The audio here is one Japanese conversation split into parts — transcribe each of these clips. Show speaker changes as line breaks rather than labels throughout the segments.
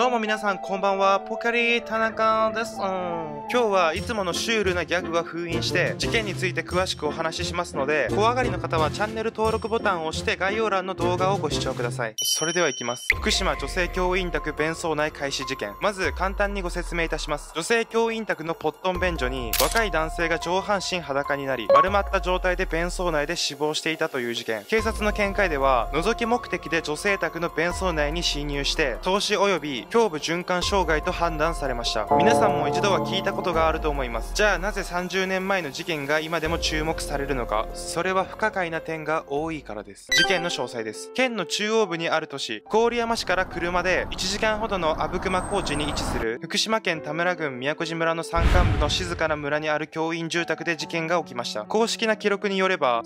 どうも皆さんこんばんは、ポカリ田中です。今日はいつものシュールなギャグは封印して事件について詳しくお話ししますので、怖がりの方はチャンネル登録ボタンを押して概要欄の動画をご視聴ください。それではいきます。福島女性教員宅便槽内開始事件。まず簡単にご説明いたします。女性教員宅のポットン便所に若い男性が上半身裸になり丸まった状態で便槽内で死亡していたという事件。警察の見解では覗き目的で女性宅の便槽内に侵入して凍死及び胸部循環障害と判断されました。皆さんも一度は聞いたことがあると思います。じゃあなぜ30年前の事件が今でも注目されるのか。それは不可解な点が多いからです。事件の詳細です。県の中央部にある都市郡山市から車で1時間ほどの阿武隈高地に位置する福島県田村郡宮古島村の山間部の静かな村にある教員住宅で事件が起きました。公式な記録によれば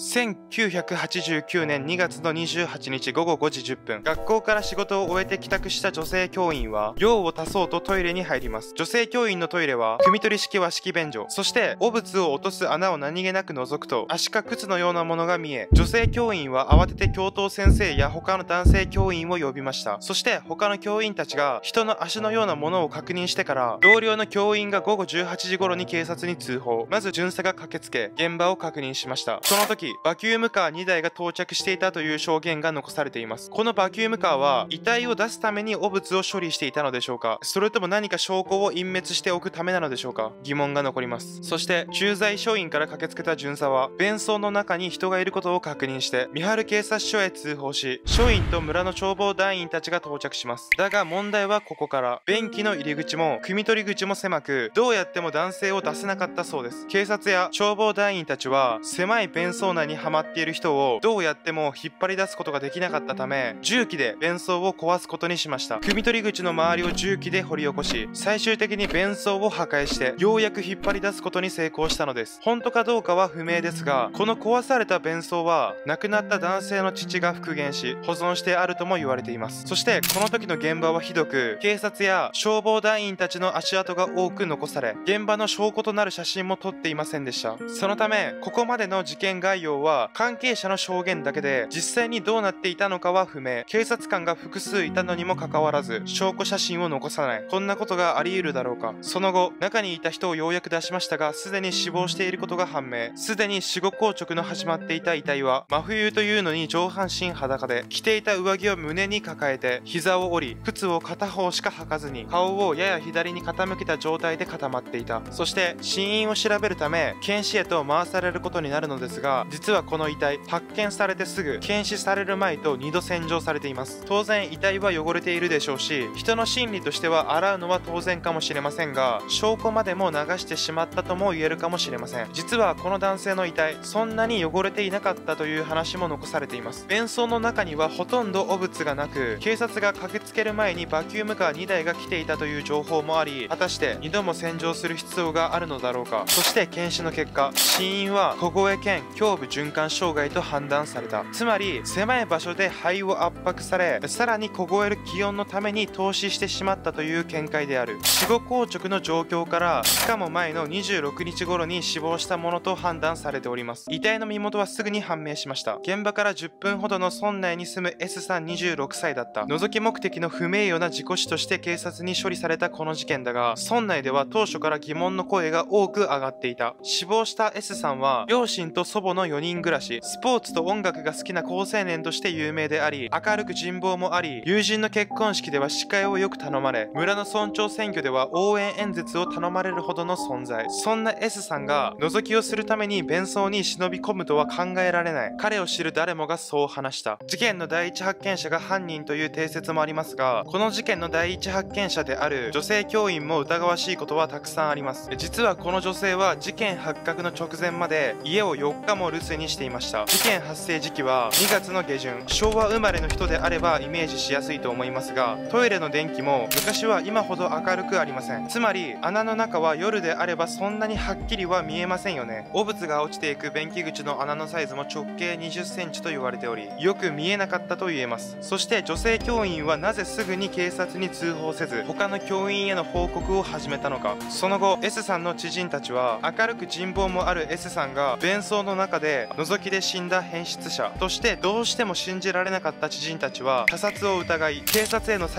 1989年2月の28日午後5時10分、学校から仕事を終えて帰宅した女性教員は用を足そうとトイレに入ります。女性教員のトイレは汲み取り式和式便所、そして汚物を落とす穴を何気なく覗くと足か靴のようなものが見え、女性教員は慌てて教頭先生や他の男性教員を呼びました。そして他の教員たちが人の足のようなものを確認してから同僚の教員が午後18時頃に警察に通報。まず巡査が駆けつけ現場を確認しました。その時バキュームカー2台が到着していたという証言が残されています。このバキュームカーは遺体を出すために汚物を処理していたのでしょうか、それとも何か証拠を隠滅しておくためなのでしょうか。疑問が残ります。そして駐在署員から駆けつけた巡査は便槽の中に人がいることを確認して三春警察署へ通報し、署員と村の消防団員たちが到着します。だが問題はここから。便器の入り口も汲み取り口も狭く、どうやっても男性を出せなかったそうです。警察や消防団員たちは狭い便槽内にはまっている人をどうやっても引っ張り出すことができなかったため、重機で便槽を壊すことにしました。汲み取り口の周りを重機で掘り起こし、最終的に便槽を破壊してようやく引っ張り出すことに成功したのです。本当かどうかは不明ですが、この壊された便槽は亡くなった男性の父が復元し保存してあるとも言われています。そしてこの時の現場はひどく、警察や消防団員たちの足跡が多く残され、現場の証拠となる写真も撮っていませんでした。そのためここまでの事件概要は関係者の証言だけで、実際にどうなっていたのかは不明。警察官が複数いたのにもかかわらず証拠写真を残さない、こんなことがあり得るだろうか。その後中にいた人をようやく出しましたが、すでに死亡していることが判明。すでに死後硬直の始まっていた遺体は真冬というのに上半身裸で、着ていた上着を胸に抱えて膝を折り靴を片方しか履かずに顔をやや左に傾けた状態で固まっていた。そして死因を調べるため検視へと回されることになるのですが、実はこの遺体発見されてすぐ検視される前と2度洗浄されています。当然遺体は汚れているでしょうし、人の心理としては洗うのは当然かもしれませんが、証拠までも流してしまったとも言えるかもしれません。実はこの男性の遺体そんなに汚れていなかったという話も残されています。便槽の中にはほとんど汚物がなく、警察が駆けつける前にバキュームカー2台が来ていたという情報もあり、果たして2度も洗浄する必要があるのだろうか。そして検視の結果、死因は小声兼胸部循環障害と判断された。つまり狭い場所で肺を圧迫され、さらに凍える気温のために凍死してしまったという見解である。死後硬直の状況から2日も前の26日頃に死亡したものと判断されております。遺体の身元はすぐに判明しました。現場から10分ほどの村内に住む S さん26歳だった。覗き目的の不名誉な事故死として警察に処理されたこの事件だが、村内では当初から疑問の声が多く上がっていた。死亡した S さんは両親と祖母の4人暮らし、スポーツと音楽が好きな好青年として有名であり、明るく人望もあり、友人の結婚式では司会をよく頼まれ、村の村長選挙では応援演説を頼まれるほどの存在。そんな S さんが覗きをするために便槽に忍び込むとは考えられない。彼を知る誰もがそう話した。事件の第一発見者が犯人という定説もありますが、この事件の第一発見者である女性教員も疑わしいことはたくさんあります。実はこの女性は事件発覚の直前まで家を4日も留守にしていました。事件発生時期は2月の下旬。昭和生まれの人であればイメージしやすいと思いますが、トイレの電気も昔は今ほど明るくありません。つまり穴の中は夜であればそんなにはっきりは見えませんよね。汚物が落ちていく便器口の穴のサイズも直径20センチと言われており、よく見えなかったと言えます。そして女性教員はなぜすぐに警察に通報せず他の教員への報告を始めたのか。その後 S さんの知人たちは明るく人望もある S さんが便槽の中で覗きで死んだ変質者としてどうしても信じられなかった知人たちは他殺を疑い警察への再調査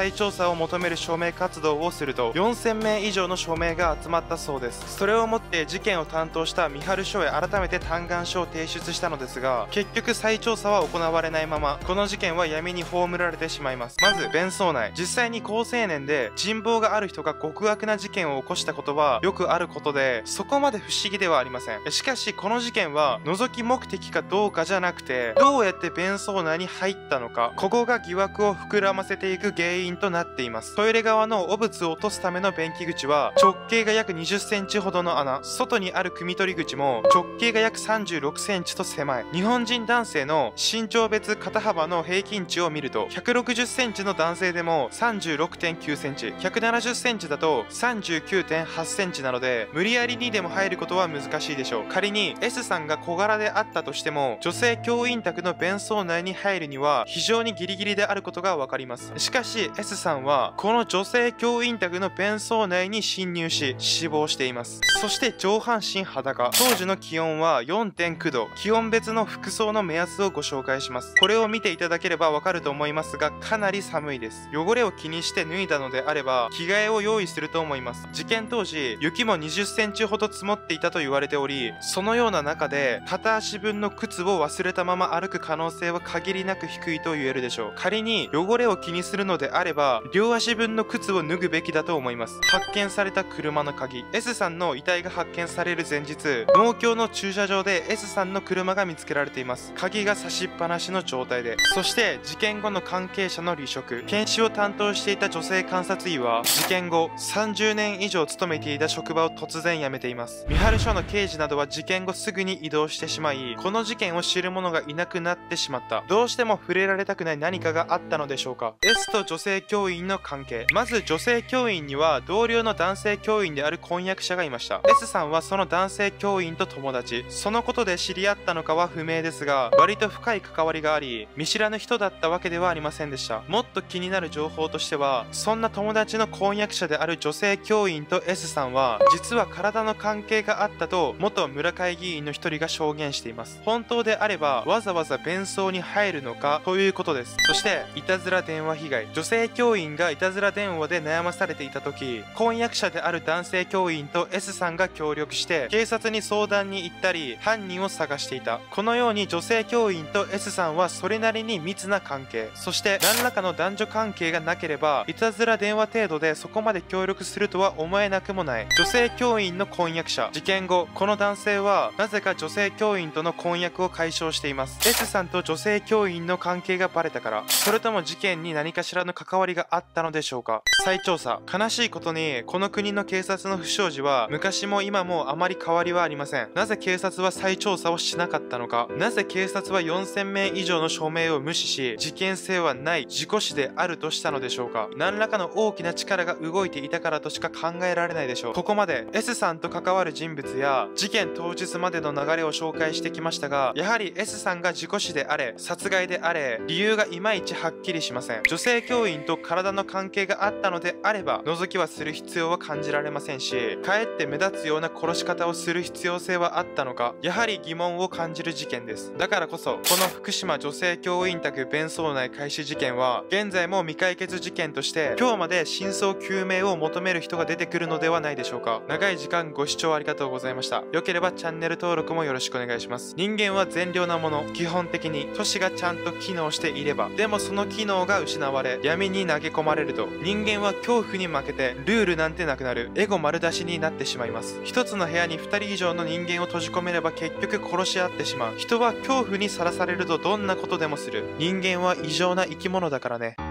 さを求める署名活動をすると4000名以上の署名が集まったそうです。それをもって事件を担当した三春署へ改めて嘆願書を提出したのですが、結局再調査は行われないままこの事件は闇に葬られてしまいます。まず弁奏内、実際に高青年で人望がある人が極悪な事件を起こしたことはよくあることで、そこまで不思議ではありません。しかしこの事件は覗き目的かどうかじゃなくて、どうやって弁奏内に入ったのか、ここが疑惑を膨らませていく原因となっています。トイレ側の汚物を落とすための便器口は直径が約20センチほどの穴、外にある汲み取り口も直径が約36センチと狭い。日本人男性の身長別肩幅の平均値を見ると160センチの男性でも 36.9 センチ、170センチだと 39.8 センチなので、無理やりにでも入ることは難しいでしょう。仮に S さんが小柄であったとしても、女性教員宅の弁奏内に入るには非常にギリギリであることがわかります。しかし S さんはこの女性教員宅の弁奏内に侵入し死亡しています。そして上半身裸、当時の気温は 4.9 度、気温別の服装の目安をご紹介します。これを見ていただければわかると思いますが、かなり寒いです。汚れを気にして脱いだのであれば着替えを用意すると思います。事件当時雪も20センチほど積もっていたと言われており、そのような中で片足分の靴を忘れたまま歩く可能性は限りなく低いと言えるでしょう。仮に汚れを気にするのであれば両足分の靴を脱ぐべきだと思います。発見された車の鍵、 S さんの遺体が発見される前日、農協の駐車場で S さんの車が見つけられています。鍵が差しっぱなしの状態で。そして事件後の関係者の離職、検視を担当していた女性監察医は事件後30年以上勤めていた職場を突然辞めています。三春署の刑事などは事件後すぐに移動してしまい、この事件を知る者がいなくなってしまった。どうしても触れられたくない何かがあったのでしょうか。 S と女性教員の関係、まず女性教員には同僚の男性教員である婚約者がいました。 S さんはその男性教員と友達、そのことで知り合ったのかは不明ですが、割と深い関わりがあり見知らぬ人だったわけではありませんでした。もっと気になる情報としては、そんな友達の婚約者である女性教員と S さんは実は体の関係があったと元村会議員の一人が証言しています。本当であればわざわざ弁奏に入るのかということです。そしていたずら電話被害、女性教員がいたずら電話で悩まされていた時、婚約者である男性教員と S さんが協力して警察に相談に行ったり犯人を探していた。このように女性教員と S さんはそれなりに密な関係、そして何らかの男女関係がなければいたずら電話程度でそこまで協力するとは思えなくもない。女性教員の婚約者、事件後この男性はなぜか女性教員との婚約を解消しています。 S さんと女性教員の関係がバレたから、それとも事件に何かしらの関わりがあったのでしょうか。再調査、悲しいことにこの国の警察の不祥事は昔も今もあまり変わりはありません。なぜ警察は再調査をしなかったのか、なぜ警察は4000名以上の署名を無視し事件性はない事故死であるとしたのでしょうか。何らかの大きな力が動いていたからとしか考えられないでしょう。ここまで S さんと関わる人物や事件当日までの流れを紹介してきましたが、やはり S さんが事故死であれ殺害であれ理由がいまいちはっきりしません。女性教員と体の関係があったのであれば覗きはする必要は感じられませんし、かえって目立つような殺し方をする必要性はあったのか、やはり疑問を感じる事件です。だからこそこの福島女性教員宅弁奏内開始事件は現在も未解決事件として今日まで真相究明を求める人が出てくるのではないでしょうか。長い時間ご視聴ありがとうございました。良ければチャンネル登録もよろしくお願いします。人間は善良なもの、基本的に都市がちゃんと機能していれば、でもその機能が失われ闇に投げ込まれると人間は恐怖に負けてルールなんてなくなる、エゴ丸出しになってしまいます。一つの部屋に2人以上の人間を閉じ込めれば結局殺し合ってしまう。人は恐怖にさらされるとどんなことでもする。人間は異常な生き物だからね。